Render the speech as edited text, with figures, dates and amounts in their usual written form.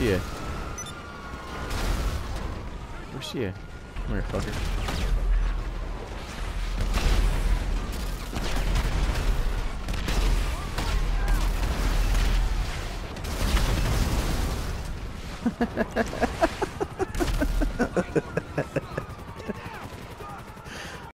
she at? Where's she at? Come here, fucker. Ha ha ha ha ha!